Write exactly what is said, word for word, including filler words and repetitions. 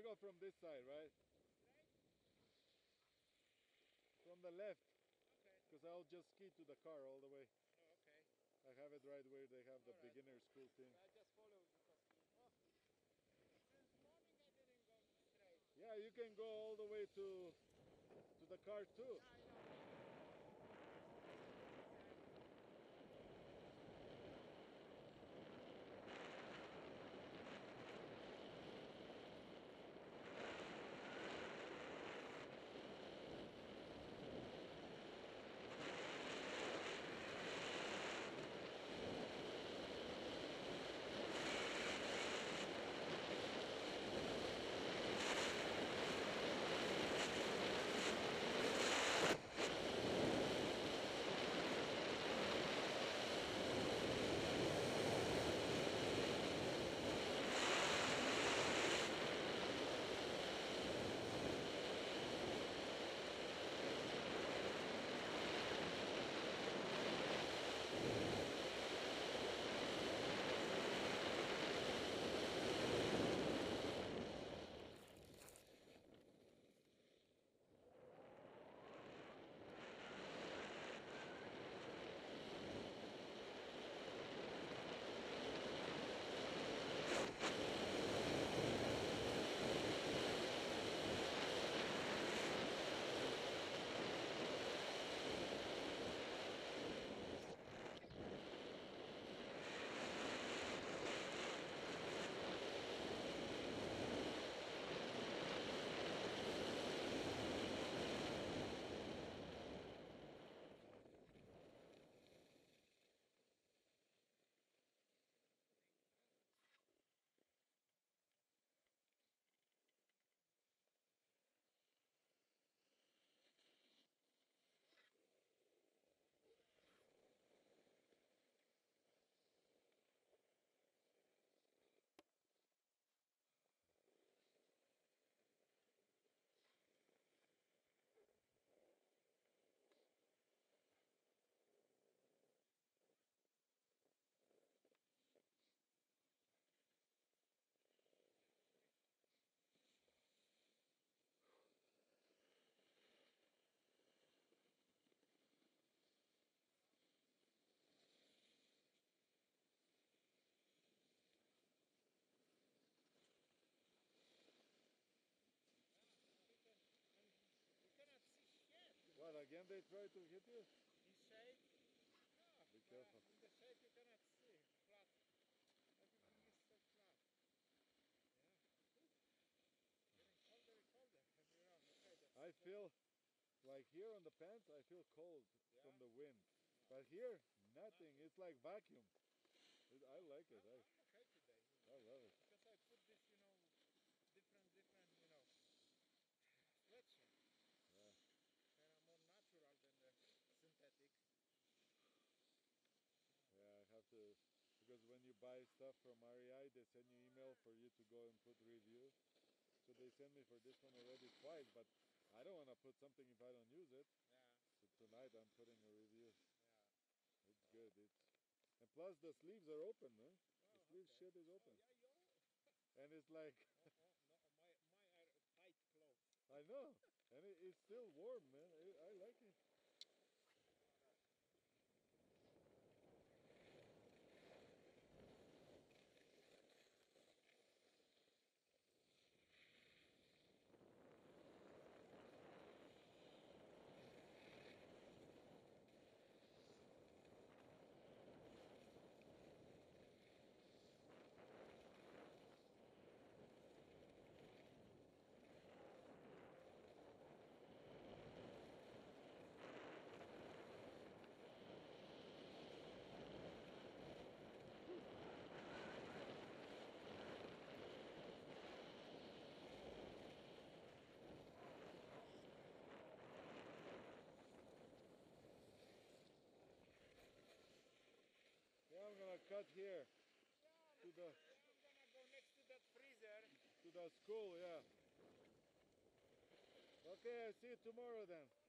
go from this side, right? Right? From the left, Okay. because I'll just ski to the car all the way. Oh, okay. I have it right where they have the All right. beginner school thing. I just follow because oh, since morning I didn't go straight. Yeah, you can go all the way to to the car too. Yeah, I know. You cannot see shit. You What know? again? They try to hit you? In shade? No. Be uh, careful. In the shade you cannot see. Flat. Everything is so flat. Yeah. Oof. Getting colder and colder. And you know, okay, that's, I that's feel like here on the pants, I feel cold Yeah? from the wind. No. But here, nothing. Nothing. It's like vacuum. It, I like it. I'm, I, I'm okay today. You I know, love it. because I put this, you know, different, different, you know, sweatshirt. Yeah. They are more natural than the synthetic. Yeah, I have to, because when you buy stuff from R E I, they send you email for you to go and put review. So they send me for this one already twice, but I don't want to put something if I don't use it. Yeah. So tonight I'm putting a review. Yeah. It's good. It's and plus the sleeves are open, man. The Oh, sleeve okay. shit is Oh, open, yeah, you're. and it's like oh, oh, no, my, my are tight clothes. I know, and it, it's still warm, man. I, I like it. Yeah, I'm gonna cut here Yeah, to that's, the yeah, I'm gonna go next to that freezer. to the school. Yeah. Okay, I see you tomorrow then.